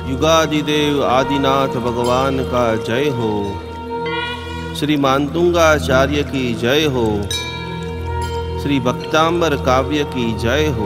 युगादिदेव आदिनाथ भगवान का जय हो। श्री मातुंगाचार्य की जय हो। श्री भक्तांबर काव्य की जय हो।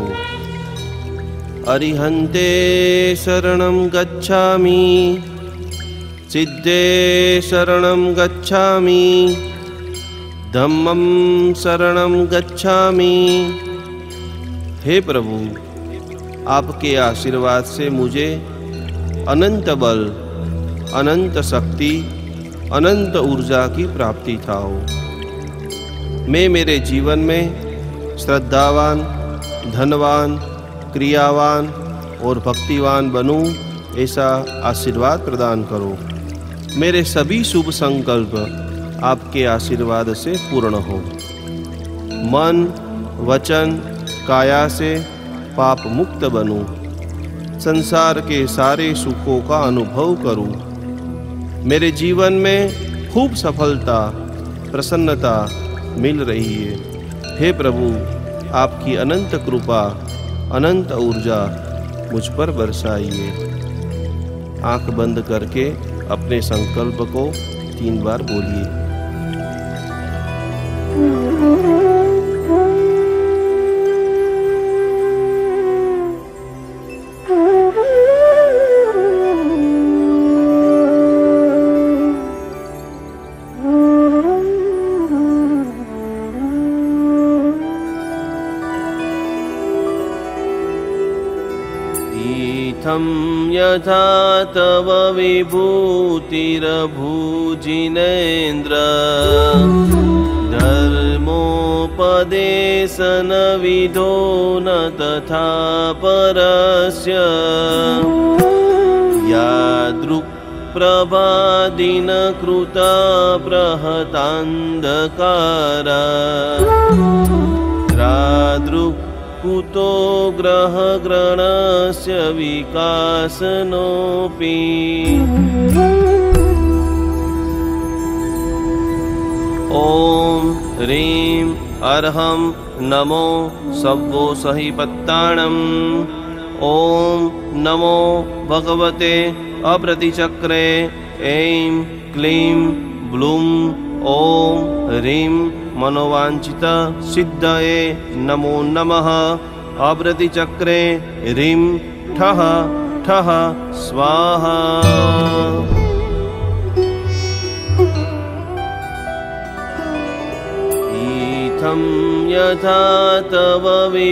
अरिहन्ते शरणं गच्छामि, सिद्धे शरणं गच्छामि, धम्मं शरणं गच्छामि। हे प्रभु, आपके आशीर्वाद से मुझे अनंत बल, अनंत शक्ति, अनंत ऊर्जा की प्राप्ति था हो। मैं मेरे जीवन में श्रद्धावान, धनवान, क्रियावान और भक्तिवान बनूं, ऐसा आशीर्वाद प्रदान करो। मेरे सभी शुभ संकल्प आपके आशीर्वाद से पूर्ण हो। मन, वचन, काया से पाप मुक्त बनूं, संसार के सारे सुखों का अनुभव करूं। मेरे जीवन में खूब सफलता, प्रसन्नता मिल रही है। हे प्रभु, आपकी अनंत कृपा, अनंत ऊर्जा मुझ पर बरसाइए। आंख बंद करके अपने संकल्प को 3 बार बोलिए। इत्थं यथा तव विभूतिरभूजिनेन्द्र, धर्मोपदेशनविधो न तथा परस्य। यादृक्प्रभादिनकृता प्रहतान्धकारा, कुतो ग्रहग्रणस्य विकासनोऽपि। ॐ ह्रीं अर्हं नमो सव्वो सहिपत्ताणम्। ॐ नमो भगवते अप्रतिचक्रे। ऐं क्लीं ब्लूं ॐ ह्रीं मनोवांछित सिद्धये नमो नमः। अप्रतिचक्रे ह्रीं ठः ठः स्वाहा। इत्थं यथा तव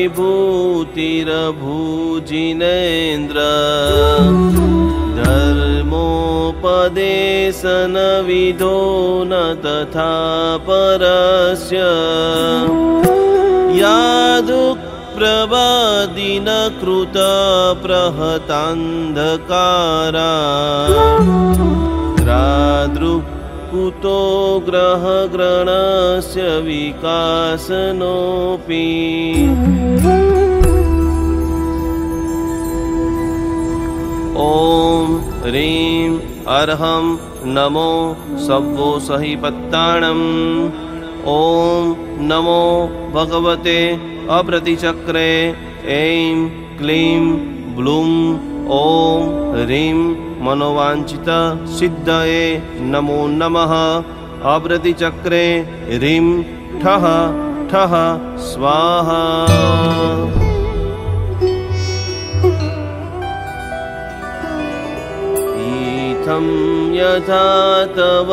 विभूतिरभूजिनेन्द्र, धर्मोपदेशनविधो न तथा परस्य। यादृक्प्रभादिनकृता प्रहतान्धकारा, कुतो ग्रहग्रणस्य विकासनोऽपि। ॐ ह्रीं अर्हं नमो सव्वो सहिपत्ताणम्। ॐ नमो भगवते अप्रतिचक्रे। ऐं क्लीं ब्लूं ॐ ह्रीं मनोवांछित सिद्धये नमो नमः। अप्रतिचक्रे ह्रीं ठः ठः स्वाहा। इत्थं यथा तव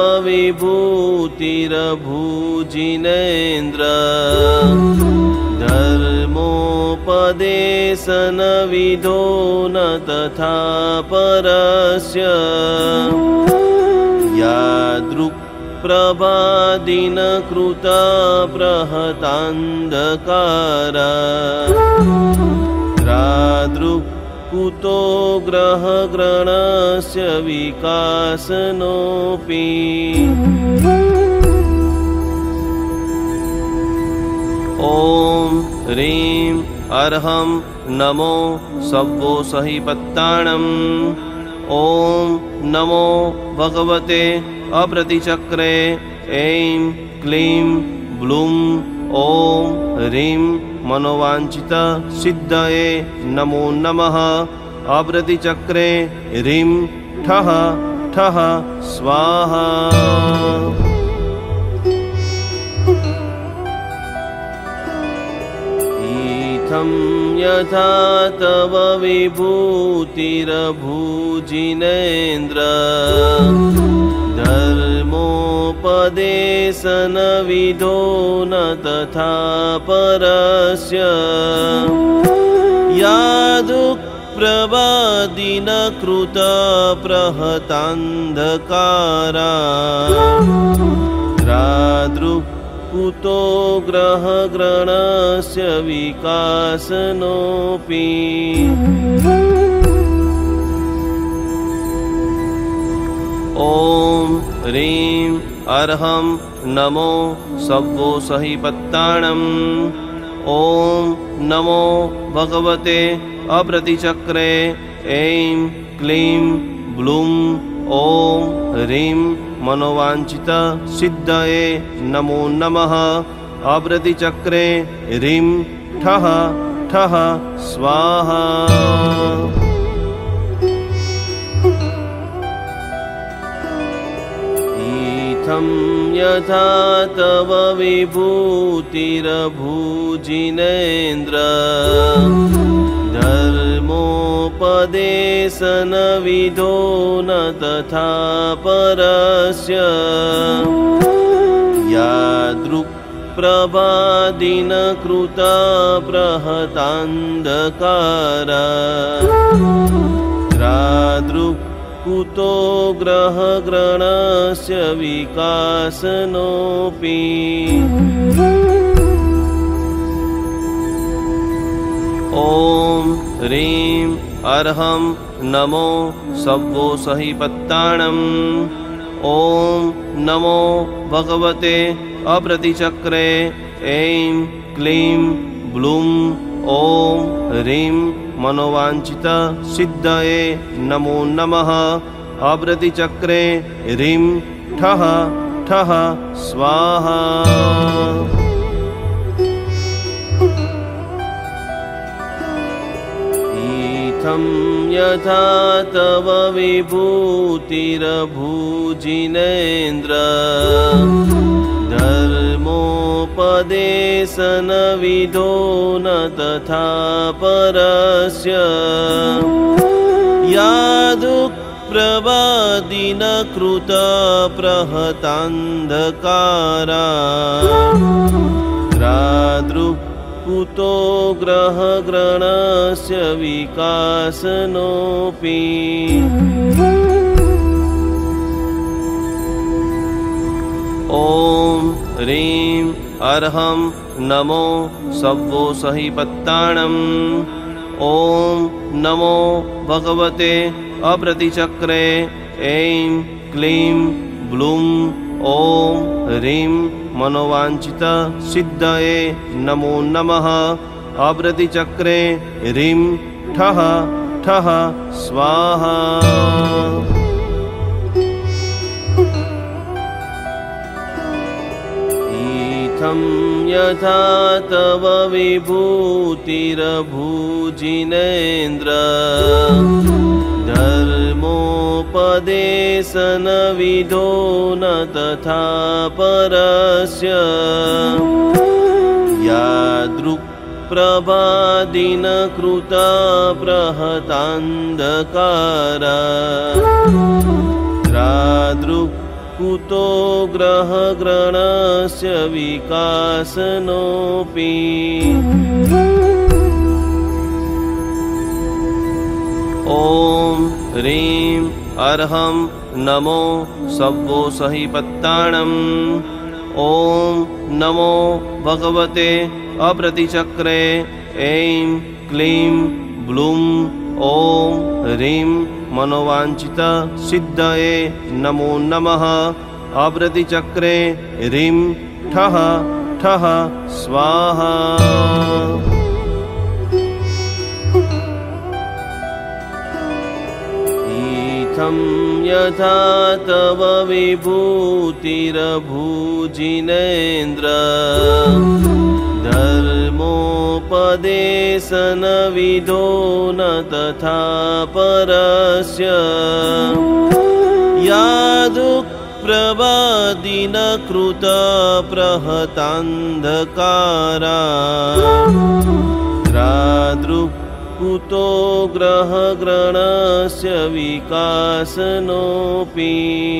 विभूतिरभूजिनेन्द्र, धर्मोपदेशनविधो न तथा परस्य। यादृक्प्रभादिनकृता प्रहतान्धकारा, कुतो ग्रहग्रणस्य विकासनोऽपि। ॐ ह्रीं अर्हं नमो सव्वो सहिपत्ताणम्। ॐ नमो भगवते अप्रतिचक्रे। ऐं क्लीं ब्लूं ॐ ह्रीं मनोवांछित सिद्धये नमो नमः। अवृतिचक्रे ह्रीं ठः ठः स्वाहा। इत्थं यथा तव विभूतिरभूजिनेन्द्र धर्मोपदेशनविधो न तथा परस्य यादुक्प्रवादिन कृत प्रहतान्धकारा कुतो ग्रहग्रणस्य विकासनोऽपि। ॐ ह्रीं अर्हं नमो सव्वो सहिपत्ताणम्। ॐ नमो भगवते अवृतिचक्रे ऐं क्लीं ब्लूं ॐ ह्रीं मनोवांचित सिद्धये नमो नमः। अवृतिचक्रे ह्रीं ठः ठः स्वाहा। इत्थं यथा तव विभूतिरभूजिनेन्द्र धर्मोपदेशनविधो न तथा परस्य यादृक्प्रवादिन कृत प्रहतान्धकारा कुतो ग्रहग्रणस्य विकासनोऽपि। ॐ ह्रीं अर्हं नमो सव्वो सहिपत्ताणम्। ॐ नमो भगवते अवृतिचक्रे ऐं क्लीं ब्लूं ॐ ह्रीं मनोवांचित सिद्धये नमो नमः। अवृतिचक्रे ह्रीं ठः ठः स्वाहा। इत्थं यथा तव विभूतिरभूजिनेन्द्र धर्मोपदेशनविधो न तथा परस्य यादुक्प्रवादिन कृत प्रहतान्धकारा कुतो ग्रहग्रणस्य विकासनोऽपि। ॐ ह्रीं अर्हं नमो सव्वो सहिपत्ताणम्। ॐ नमो भगवते अवृतिचक्रे ऐं क्लीं ब्लूं ॐ ह्रीं मनोवांचित सिद्धये नमो नमः। अवृतिचक्रे ह्रीं ठः ठः स्वाहा। इत्थं यथा तव विभूतिरभूजिनेन्द्र धर्मोपदेशनविधो न तथा परस्य यादृक्प्रवादिन कृत प्रहतान्धकारा कुतो ग्रहग्रणस्य विकासनोऽपि। ॐ ह्रीं अर्हं नमो सव्वो सहिपत्ताणम्। ॐ नमो भगवते अवृतिचक्रे ऐं क्लीं ब्लूं ॐ ह्रीं मनोवांचित सिद्धये नमो नमः। अवृतिचक्रे ह्रीं ठः ठः स्वाहा। इत्थं यथा तव विभूतिरभूजिनेन्द्र धर्मोपदेशनविधो न तथा परस्य यादुक्प्रवादिन कृतप्रहतान्धकारा कुतो ग्रहग्रणस्य विकासनोऽपि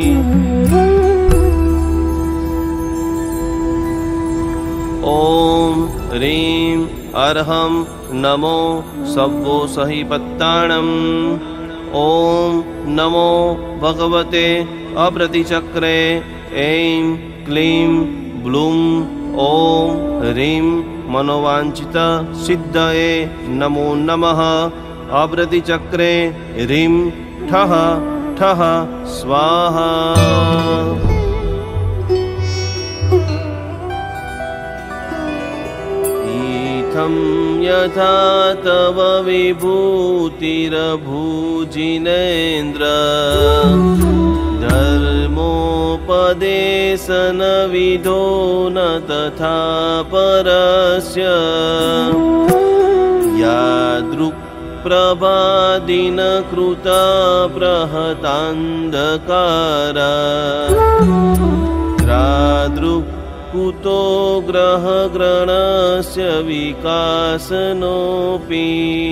ॐ ह्रीं अर्हं नमो सव्वो सहिपत्ताणम् ॐ नमो भगवते अप्रतिचक्रे ऐं क्लीं ब्लूं ॐ ह्रीं मनोवांछित सिद्धये नमो नमः। अप्रतिचक्रे ह्रीं ठः ठः स्वाहा। इत्थं यथा तव विभूतिरभूजिनेन्द्र धर्मोपदेशनविधो न तथा परस्य यादृक्प्रभादिन कृता प्रहतान्धकारा कुतो ग्रहग्रणस्य विकासनोऽपि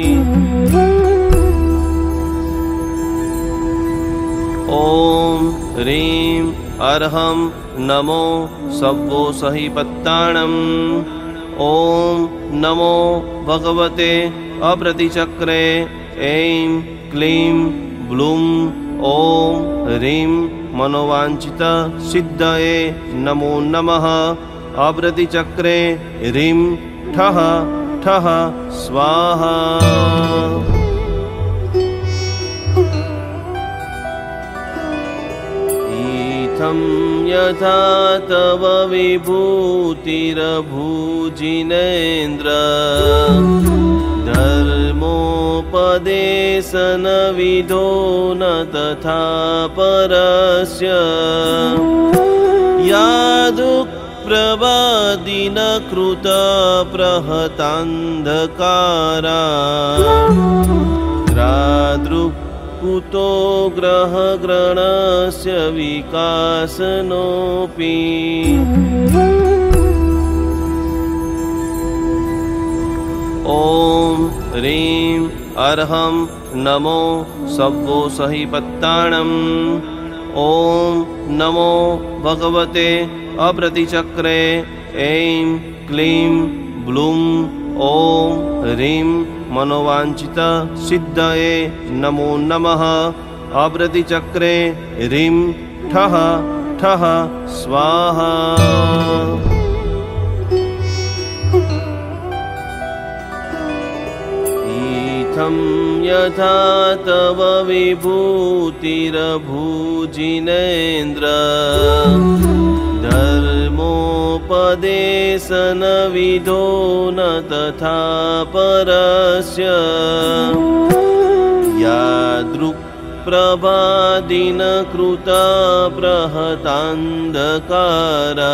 ॐ ह्रीं अर्हं नमो सव्वो सहिपत्ताणम् ॐ नमो भगवते अप्रतिचक्रे ऐं क्लीं ब्लूं ॐ ह्रीं मनोवांछित सिद्धये नमो नमः। अप्रतिचक्रे ह्रीं ठः ठः स्वाहा। इत्थं यथा तव विभूतिरभूजिनेन्द्र धर्मोपदेशनविधो न तथा परस्य यादुक्प्रवादिन कृतप्रहतान्धकारा कुतो ग्रहग्रणस्य विकासनोऽपि ॐ ह्रीं अर्हं नमो सव्वो सहिपत्ताणम् ॐ नमो भगवते अप्रतिचक्रे ऐं क्लीं ब्लूं ॐ ह्रीं मनोवांछित सिद्धये नमो नमः। अप्रतिचक्रे ह्रीं ठः ठः स्वाहा। इत्थं यथा तव विभूतिरभूजिनेन्द्र धर्मोपदेशनविधो न तथा परस्य यादृक्प्रभादिन कृता प्रहतान्धकारा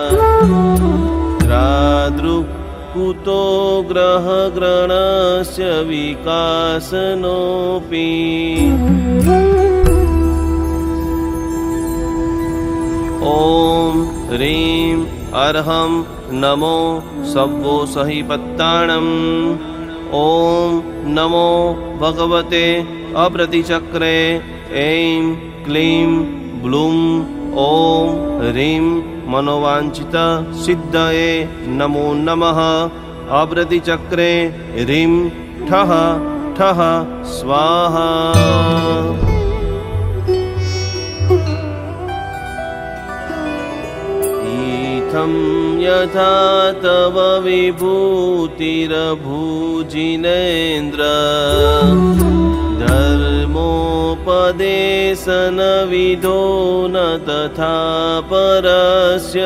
कुतो ग्रहग्रणस्य विकासनोऽपि ॐ ह्रीं अर्हं नमो सव्वो सहिपत्ताणम् ॐ नमो भगवते अप्रतिचक्रे ऐं क्लीं ब्लूं ॐ ह्रीं मनोवांछित सिद्धये नमो नमः। अप्रतिचक्रे ह्रीं ठः ठः स्वाहा। इत्थं यथा तव विभूतिरभूजिनेन्द्र धर्मोपदेशनविधो न तथा परस्य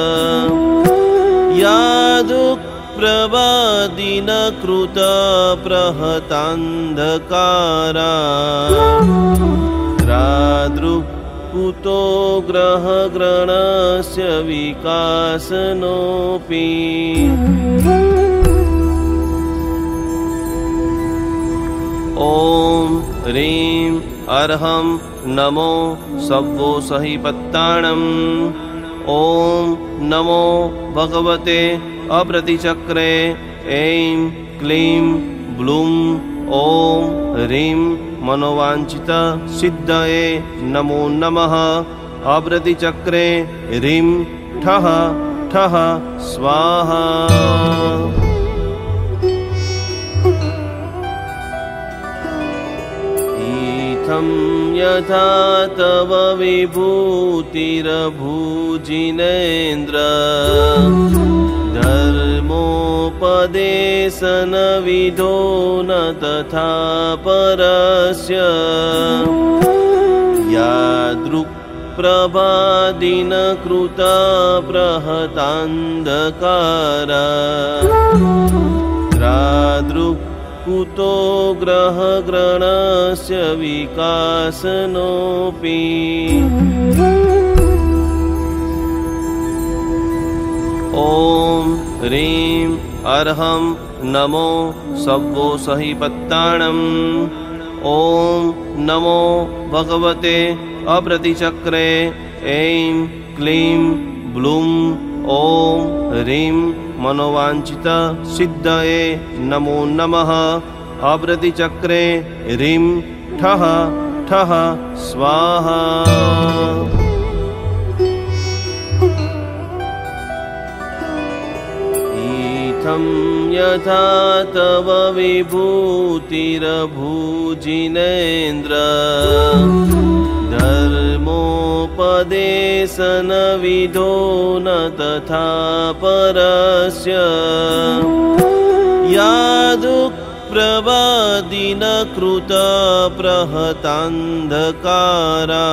यादुक्प्रवादिन कृतप्रहतान्धकारा कुतो ग्रहग्रणस्य विकासनोऽपि ॐ ह्रीं अर्हं नमो सव्वो सहिपत्ताणम् ॐ नमो भगवते अप्रतिचक्रे ऐं क्लीं ब्लूं ॐ ह्रीं मनोवाञ्छित सिद्धये नमो नमः। अप्रतिचक्रे ह्रीं ठः ठः स्वाहा। इत्थं यथा तव विभूतिरभूजिनेन्द्र धर्मोपदेशनविधो न तथा परस्य यादृक्प्रभादिनकृता प्रहतान्धकारा रादृक् कुतो ग्रहग्रणस्य विकासनोऽपि ॐ ह्रीं अर्हं नमो सव्वो सहिपत्ताणम् ॐ नमो भगवते अप्रतिचक्रे ऐं क्लीं ब्लूं ॐ ह्रीं मनोवाञ्छित सिद्धये नमो नमः। अप्रतिचक्रे ह्रीं ठः ठः स्वाहा। इत्थं यथा तव विभूतिरभूजिनेन्द्र धर्मोपदेशनविधो न तथा परस्य यादृक्प्रभादिनकृता प्रहतान्धकारा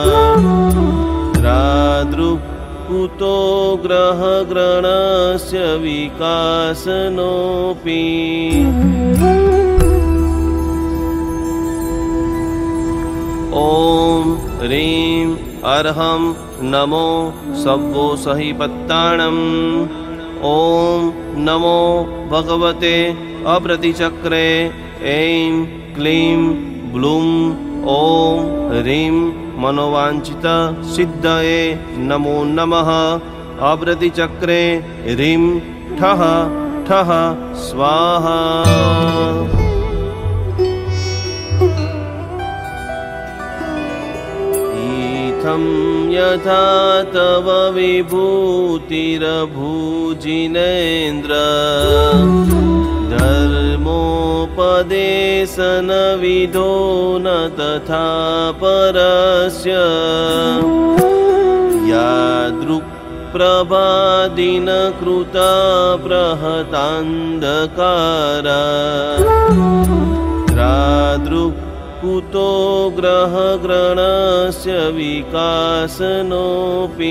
रादृक् कुतो ग्रहग्रणस्य विकासनोऽपि ॐ ह्रीं अर्हं नमो सव्वो सहिपत्ताणम् ॐ नमो भगवते अप्रतिचक्रे ऐं क्लीं ब्लूं ॐ ह्रीं मनोवाञ्छित सिद्धये नमो नमः। अप्रतिचक्रे ह्रीं ठः ठः स्वाहा। इत्थं यथा तव विभूतिरभूजिनेन्द्र धर्मोपदेशनविधो न तथा परस्य यादृक्प्रभादिनकृता प्रहतान्धकारा रादृक् कुतो ग्रहग्रणस्य विकासनोऽपि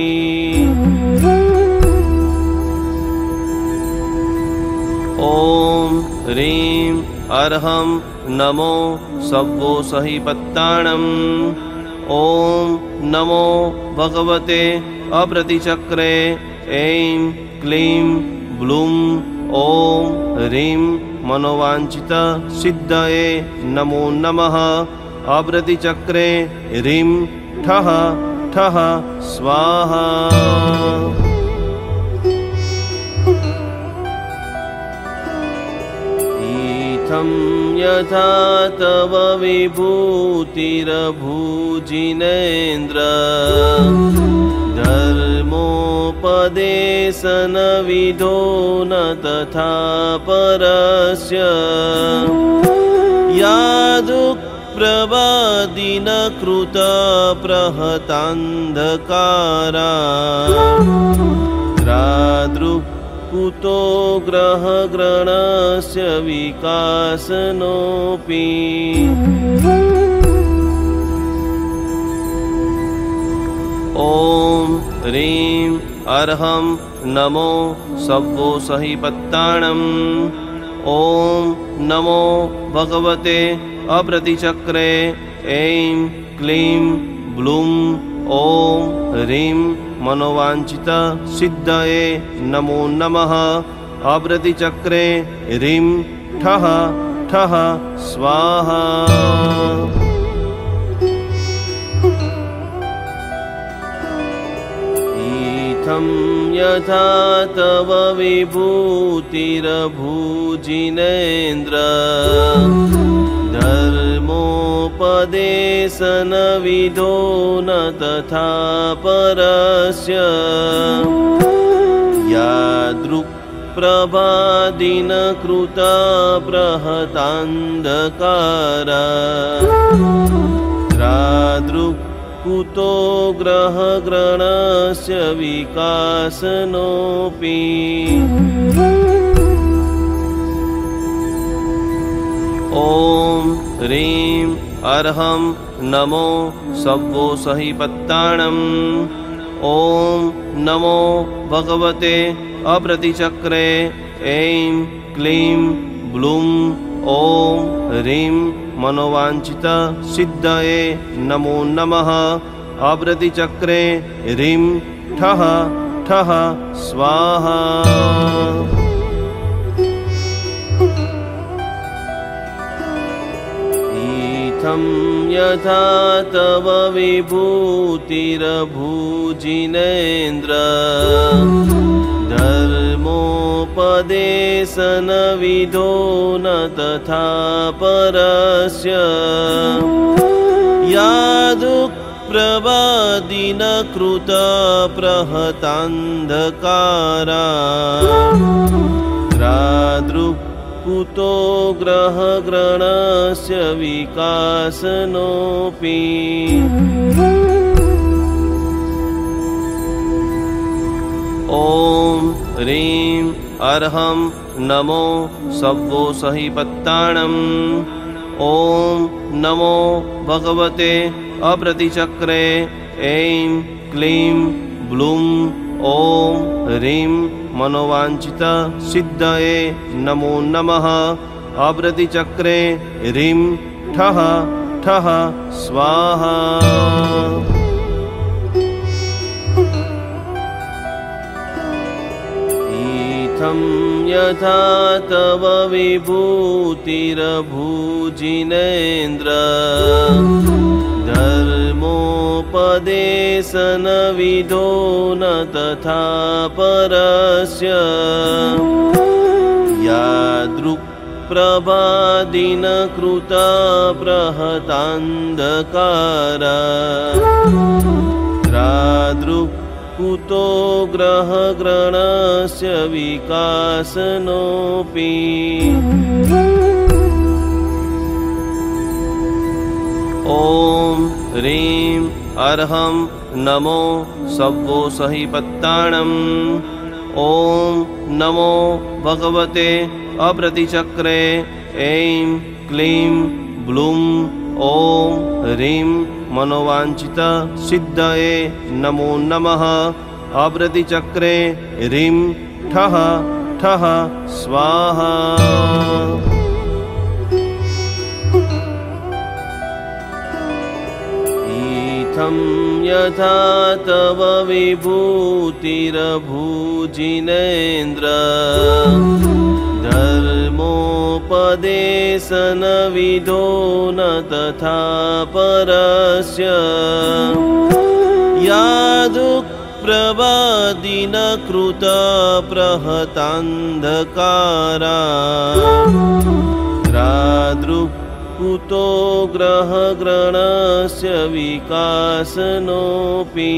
ॐ ह्रीं अर्हं नमो सव्वो सहिपत्ताणम् ॐ नमो भगवते अप्रतिचक्रे ऐं क्लीं ब्लूं ॐ ह्रीं मनोवाञ्छित सिद्धये नमो नमः। अप्रतिचक्रे ह्रीं ठः ठः स्वाहा। इत्थं यथा तव विभूतिरभूजिनेन्द्र धर्मोपदेशनविधो न तथा परस्य यादृक्प्रभादिनकृता प्रहतान्धकारा रादृक् कुतो ग्रहग्रणस्य विकासनोऽपि ॐ ह्रीं अर्हं नमो सव्वो सहिपत्ताणम् ॐ नमो भगवते अप्रतिचक्रे ऐं क्लीं ब्लूं ॐ ह्रीं मनोवाञ्छित सिद्धये नमो नमः। आवृत्तिचक्रे ह्रीं ठः ठः स्वाहा। इत्थं यथा तव विभूतिरभूजिनेन्द्र धर्मोपदेशनविधो न तथा परस्य यादृक्प्रभादिनकृता प्रहतान्धकारा कुतो ग्रहग्रणस्य विकासनोऽपि ॐ ह्रीं अर्हं नमो सव्वोसहिपत्ताणम्। ॐ नमो भगवते अप्रतिचक्रे ऐं क्लीं ब्लूं ॐ ह्रीं मनोवाञ्छित सिद्धये नमो नमः। आवृत्तिचक्रे ह्रीं ठः ठः स्वाहा। इत्थं यथा तव विभूतिरभूजिनेन्द्र धर्मोपदेशनविधो न तथा परस्य यादृक्प्रभादिनकृता प्रहतान्धकारा कुतो ग्रहग्रणस्य विकासनोऽपि ॐ ह्रीं अर्हं नमो सव्वोसहिपत्ताणम्। ॐ नमो भगवते अप्रतिचक्रे ऐं क्लीं ब्लूं ॐ ह्रीं मनोवाञ्छित सिद्धये नमो नमः। आवृत्तिचक्रे ह्रीं ठः ठः स्वाहा। इत्थं यथा तव विभूतिरभूजिनेन्द्र धर्मोपदेशनविधो न तथा परस्य यादृक्प्रभादिनकृता प्रहतान्धकारा कुतो ग्रहग्रणस्य विकासनोऽपि ॐ ह्रीं अर्हं नमो सव्वोसहिपत्ताणम्। ॐ नमो भगवते अप्रतिचक्रे ऐं क्लीं ब्लूं ॐ ह्रीं मनोवाञ्छित सिद्धये नमो नमः। आवृत्तिचक्रे ह्रीं ठः ठः स्वाहा। इत्थं यथा तव विभूतिरभूजिनेन्द्र धर्मोपदेशनविधो न तथा परस्य यादृक्प्रभादिनकृता प्रहतान्धकारा कुतो ग्रहग्रणस्य विकासनोऽपि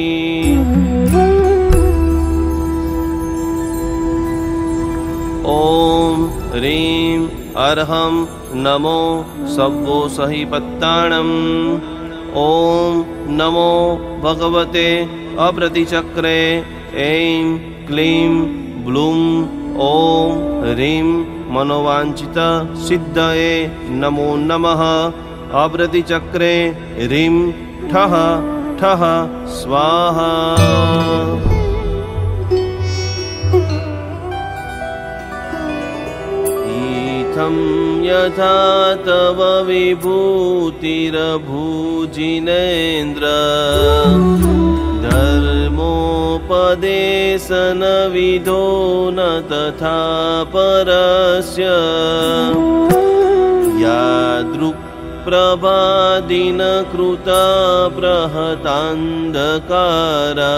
ॐ ह्रीं अर्हं नमो सव्वोसहिपत्ताणम्। ॐ नमो भगवते अप्रतिचक्रे ऐं क्लीं ब्लूं ॐ ह्रीं मनोवाञ्छित सिद्धये नमो नमः। आवृत्तिचक्रे ह्रीं ठः ठः स्वाहा। इत्थं यथा तव विभूतिरभूजिनेन्द्र धर्मोपदेशनविधो न तथा परस्य यादृक्प्रभादिनकृता प्रहतान्धकारा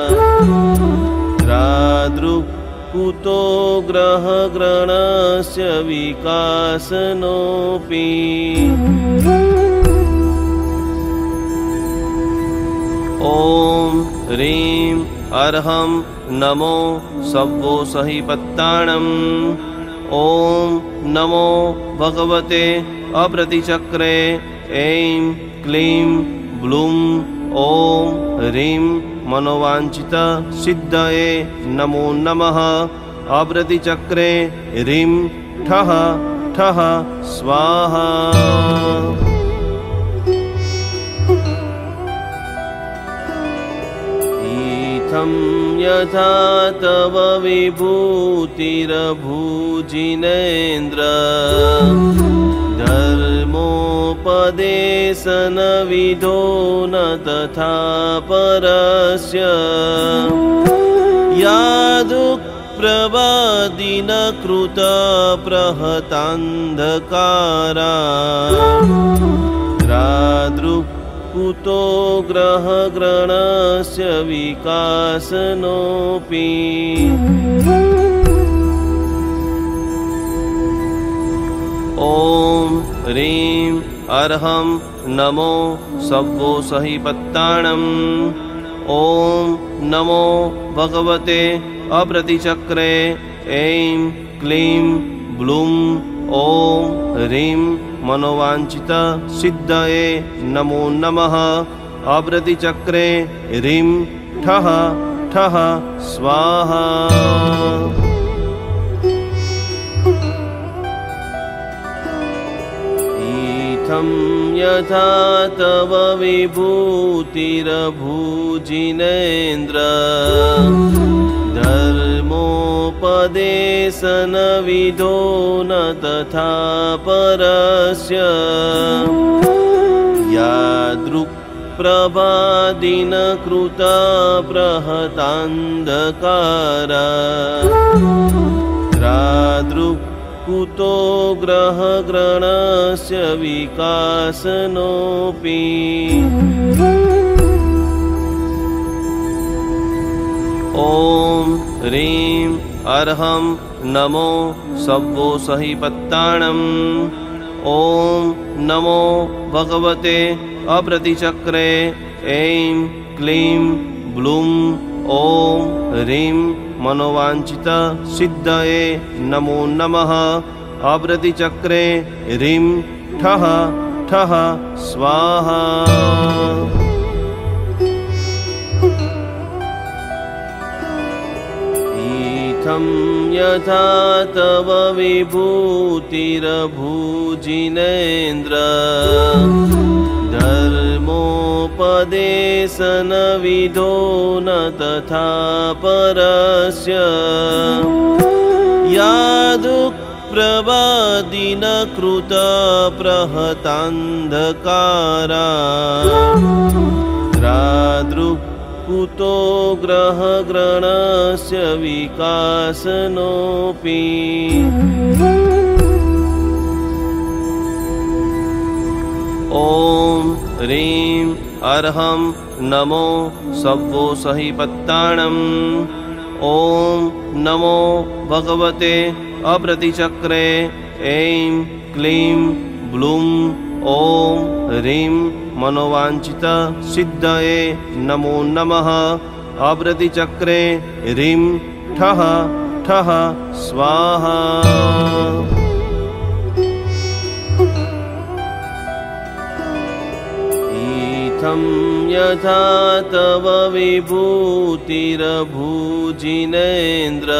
कुतो ग्रहग्रणस्य विकासनोऽपि ॐ ह्रीं अर्हं नमो सव्वो सहिपत्ताणम् ॐ नमो भगवते अप्रतिचक्रे ऐं क्लीं ब्लूं ॐ ह्रीं मनोवांछित सिद्धये नमो नमः। अप्रतिचक्रे ह्रीं ठः ठः स्वाहा। इत्थं यथा तव विभूतिरभूजिनेन्द्र धर्मोपदेशनविधो न तथा परस्य यादृक्प्रभादिनकृता प्रहतान्धकारा कुतो ग्रहग्रणस्य विकासनोऽपि ॐ ह्रीं अर्हं नमो सव्वो सहिपत्ताणम् ॐ नमो भगवते अप्रतिचक्रे ऐं क्लीं ब्लूं ॐ ह्रीं मनोवांछित सिद्धये नमो नमः। अप्रतिचक्रे ह्रीं ठः ठः स्वाहा। इत्थं यथा तव विभूतिरभूजिनेन्द्र धर्मोपदेशनविधो न तथा परस्य यादृक्प्रभादिनकृता प्रहतान्धकारा कुतो ग्रहग्रणस्य विकासनोऽपि ॐ ह्रीं अर्हं नमो सव्वो सहिपत्ताणम् ॐ नमो भगवते अप्रतिचक्रे ऐं क्लीं ब्लूं ॐ ह्रीं मनोवांछित सिद्धये नमो नमः। अप्रतिचक्रे ह्रीं ठः ठः स्वाहा। इत्थं यथा तव विभूतिरभूजिनेन्द्र धर्मोपदेशनविधो न तथा परस्य यादृक्प्रभादिनकृता प्रहतान्धकारा कुतो ग्रहग्रणस्य विकासनोऽपि ॐ ह्रीं अर्हं नमो सव्वो सहिपत्ताणम् ॐ नमो भगवते अप्रतिचक्रे ऐं क्लीं ब्लूं ॐ ह्रीं मनोवांछित सिद्धये नमो नमः। अप्रतिचक्रे ह्रीं ठः ठः स्वाहा। इत्थं यथा तव विभूतिरभूजिनेन्द्र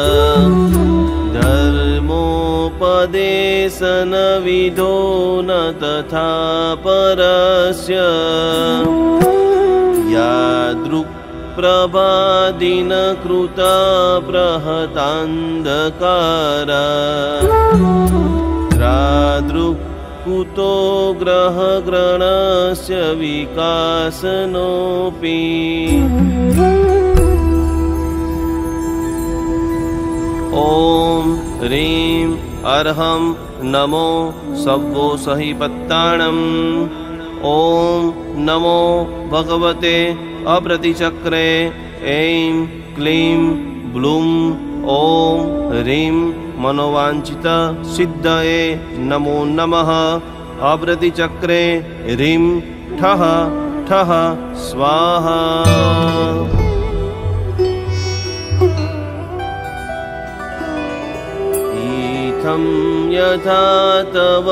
धर्मोपदेशनविधो न तथा परस्य यादृक्प्रभादिनकृता प्रहतान्धकारा रादृक् ग्रहग्रणस्य विकासनोऽपि ॐ ह्रीं अर्हं नमो सव्वो सहिपत्ताणम् ॐ नमो भगवते अप्रतिचक्रे ऐं क्लीं ब्लूं ॐ ह्रीं मनोवाञ्छित सिद्धये नमो नमः। अप्रतिचक्रे ह्रीं ठः ठः स्वाहा। इत्थं यथा तव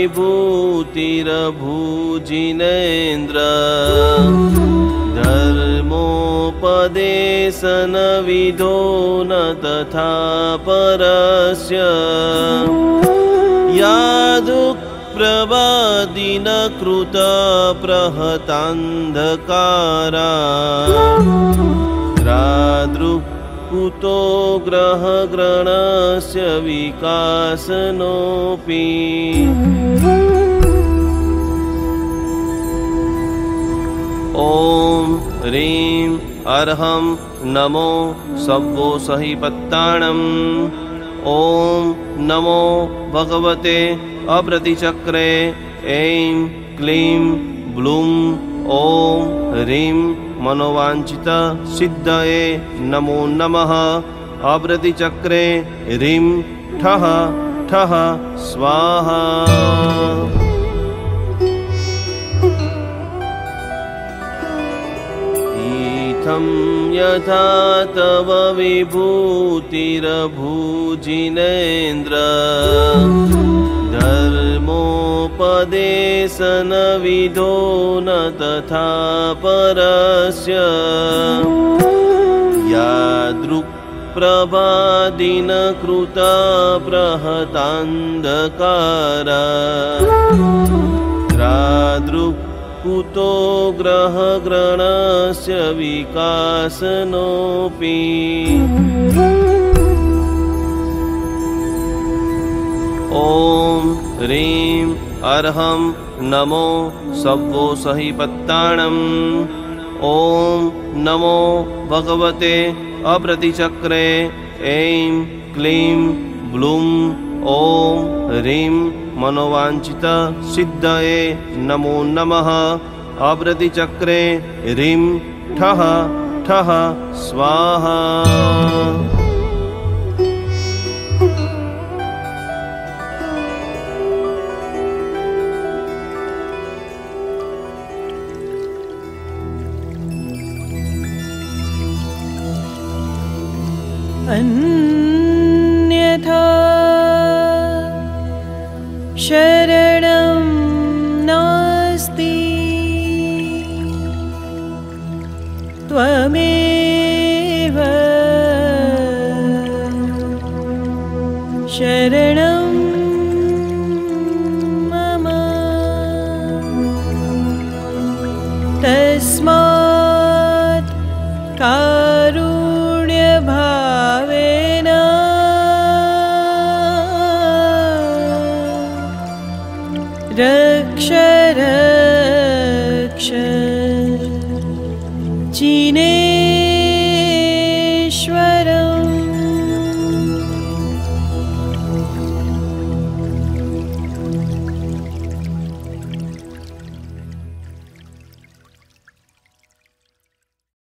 विभूतिरभूजिनेन्द्र धर्मोपदेशनविधो न तथा परस्य यादुक्प्रवादिन कृतप्रहतान्धकारा रादृक् ग्रहग्रणस्य विकासनोऽपि ॐ ह्रीं अर्हं नमो सव्वो सहिपत्ताणम् ॐ नमो भगवते अप्रतिचक्रे ऐं क्लीं ब्लूं ॐ ह्रीं मनोवाञ्छित सिद्धये नमो नमः। अप्रतिचक्रे ह्रीं ठः ठः स्वाहा। इत्थं यथा तव विभूतिरभूजिनेन्द्र धर्मोपदेशनविधो न तथा परस्य यादृक्प्रवादिन कृतप्रहतान्धकारा रादृक् ग्रहग्रणस्य विकासनोऽपि ॐ ह्रीं अर्हं नमो सव्वो सहिपत्ताणम् ॐ नमो भगवते अप्रतिचक्रे ऐं क्लीं ब्लूं ॐ ह्रीं मनोवाञ्छित सिद्धये नमो नमः। अप्रतिचक्रे ह्रीं ठः ठः स्वाहा। अन्यथा शरणं नास्ति त्वमेव शरणं मम। तस्मात् कारुण्यभावेन रक्ष रक्ष चिने